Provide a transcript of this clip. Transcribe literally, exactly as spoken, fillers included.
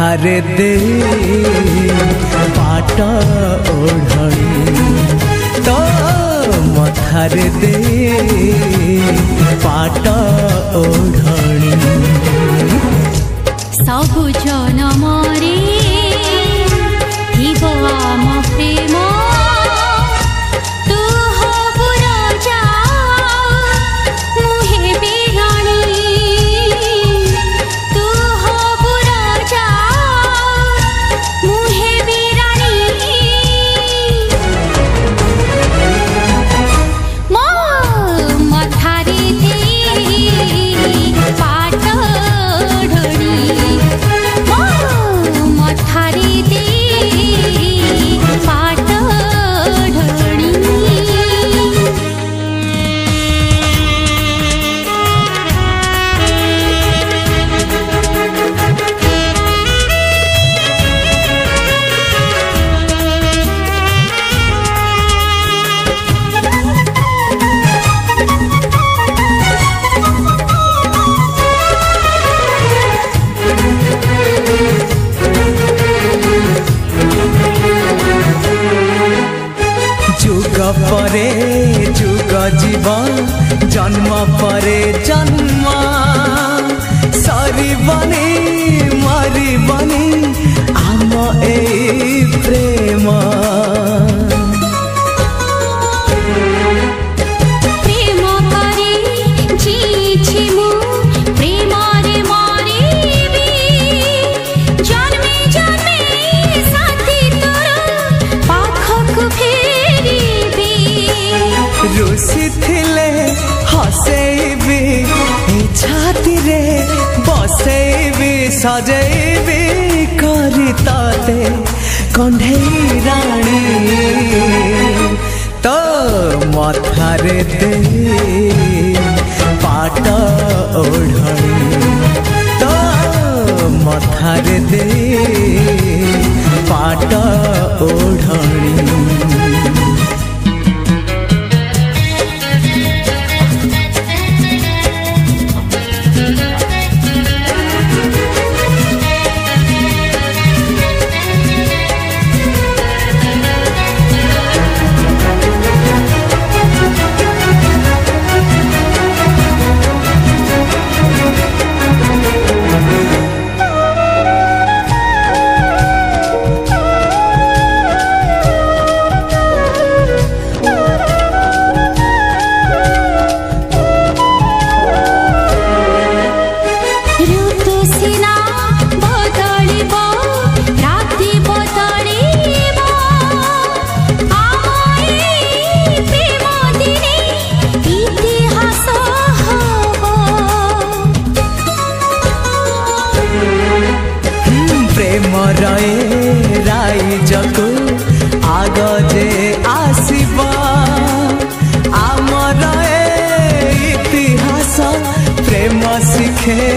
मथारे दे पाट ओढ़णी तो मथारे दे पाट ओढ़णी सबु जनमरे थिबो आम प्रेम तू हबु राजा मुहे बिराणी तू हबु राजा मुहे बिराणी मो मथारे दे पाट परे जुग जीवन जन्म परे जन्म सरीबनी मरीबनी आम ए प्रेम प्रेम करे जीछि मु प्रेम रे मरिबी जन्मे जन्मे साथी तोर पाखकु फेरी रुसी थिले हसेबी छाती रे बसेबी सजेबी करी ताते कंढेई राणी तो मथारे दे पाट ओढ़णी तो मथारे दे पाट ओढ़णी रए राई जगु आग जे आसीबा आमर इतिहास प्रेम शिखे